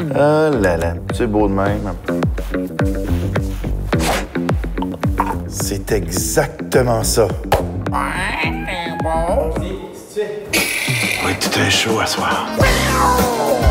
Oh là là, c'est beau de même. C'est exactement ça. Ouais, c'est bon. Oui, tout un show à soir.